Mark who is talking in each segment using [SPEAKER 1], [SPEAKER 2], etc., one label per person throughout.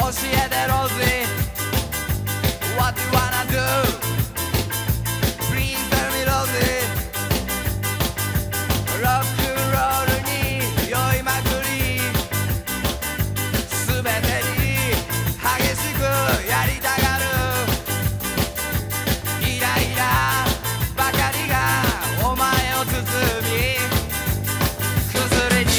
[SPEAKER 1] えてローゼ What you wanna do Please tell me ローゼロックンロールに酔いまくり全てに激しくやりたがるイライラばかりがお前を包み薬に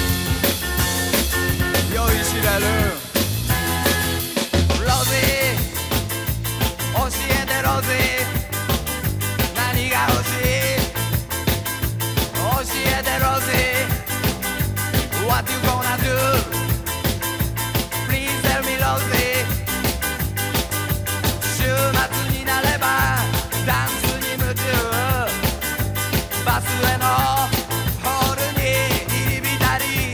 [SPEAKER 1] 酔いしれるローゼ教えてローゼ何が欲しい教えてローゼ What you gonna do Please tell me ローゼ週末になればダンスに夢中バスへのホールに入り浸り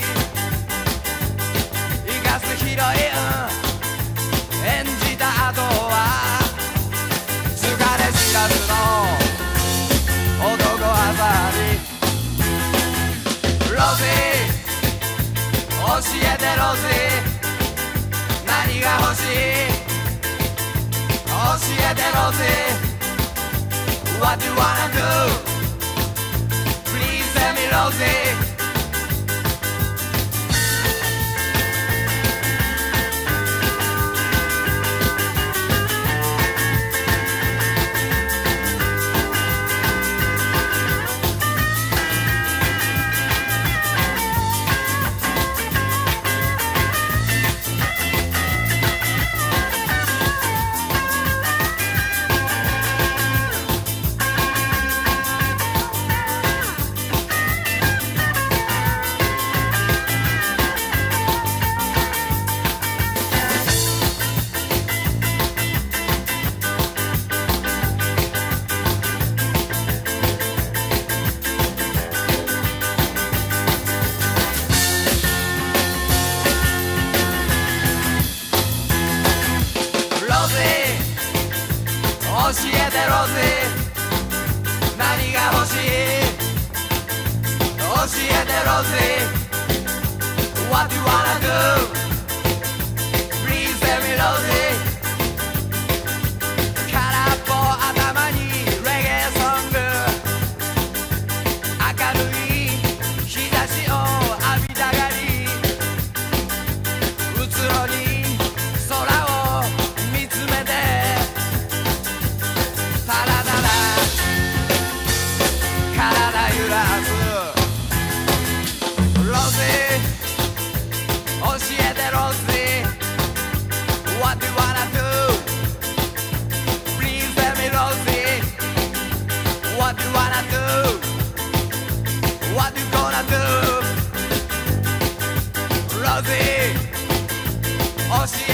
[SPEAKER 1] 生かすヒロイン演じた後は疲れ知らずの男あざりローゼ教えてローゼ何が欲しい教えてローゼ What you wanna do Please tell me ローゼ教えてローゼ何が欲しい教えてローゼ What you wanna do Please tell me ローゼ空っぽ頭にレゲエソング明るい日差しを浴びたがりうつろに空を見つめてただただ体揺らすローゼ教えてローゼ What you wanna do Please tell me ローゼ What you wanna do What you gonna do ローゼ教え